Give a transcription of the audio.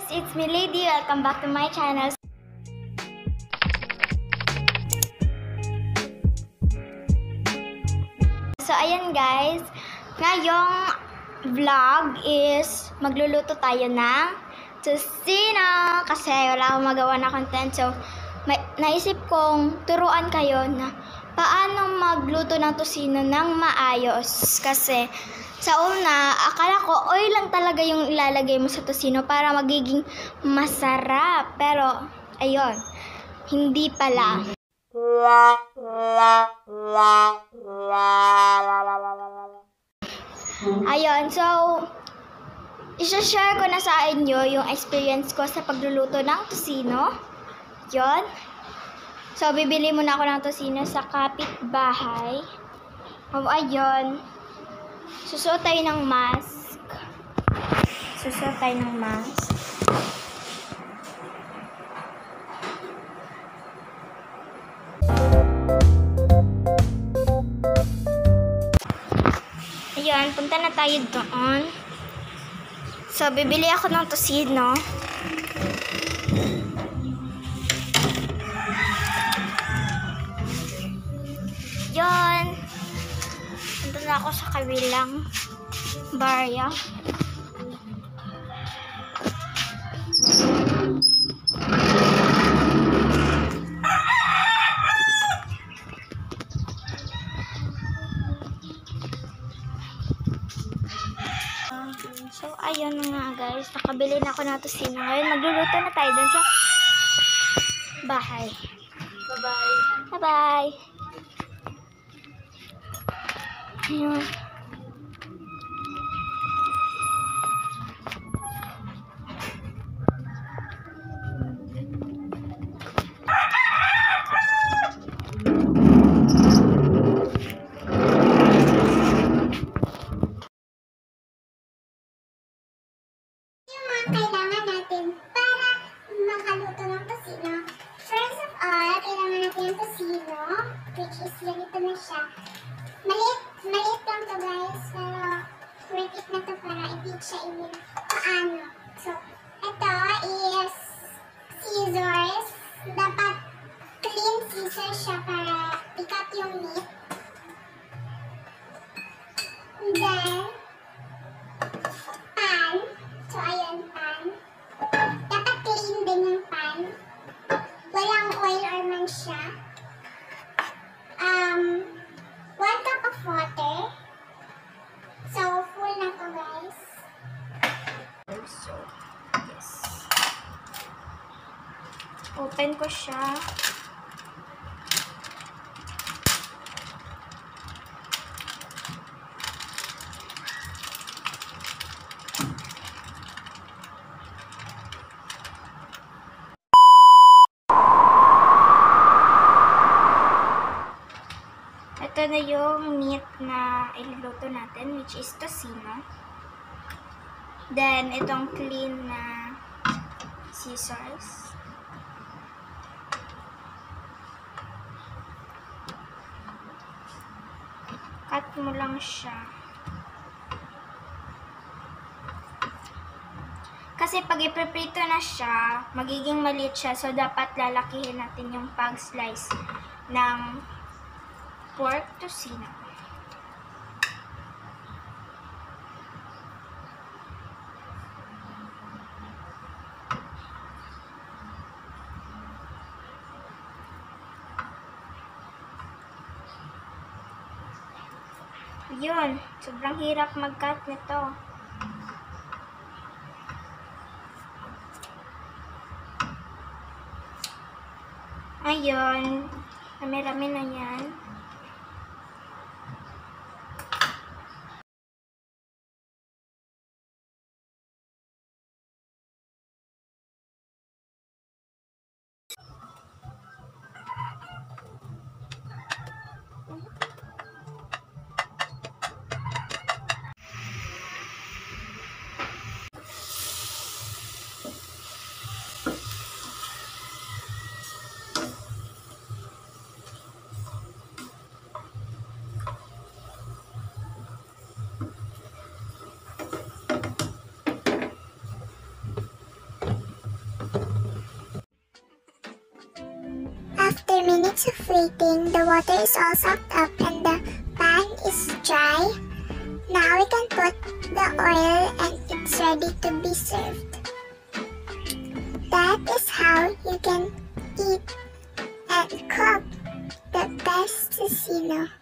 it's me Lady. Welcome back to my channel. So ayan guys, ngayong vlog is magluluto tayo ng tocino kasi wala akong magawa na content. So naisip kong turuan kayo na paano magluto ng tocino ng maayos kasi sa una, akala ko oil lang talaga yung ilalagay mo sa tocino para magiging masarap. Pero, ayun, hindi pala. Ayun, so, isa-share ko na sa inyo yung experience ko sa pagluluto ng tocino. Yun. So, bibili muna ako ng tocino sa kapitbahay. Ayun. Susuot tayo ng mask. Ayan, punta na tayo doon. So, bibili ako ng tocino. Ayan. Punta na ako sa kabilang barya. So, ayun nga guys. Nakabili na ako ng tocino. Ngayon, magluluto na tayo dun sa bahay. Bye-bye. Bye-bye. Ayun. Kailangan natin para makaluto ng tocino. First of all, kailangan natin ng tocino, which is ganito na siya. Maliit lang to guys, pero worth it na to para i-teach siya inyo paano. So, ito is scissors. Dapat clean scissors siya para i-cut yung meat. And then, pan. So, ayan, pan. Dapat clean din yung pan. Walang oil or mansya. 1 cup of water. So, full na to, guys. So, yes. Open ko siya. Ito na yung meat na iluluto natin, which is tocino. Then, itong clean na scissors. Cut mo lang siya. Kasi pag ipreprito na siya, magiging maliit siya. So, dapat lalakihin natin yung pag-slice ng pork tocino. Yun, sobrang hirap mag-cut nito. Ayun, rami-rami na yan. minutes of waiting, the water is all sucked up and the pan is dry. Now we can put the oil and it's ready to be served. That is how you can eat and cook the best tocino.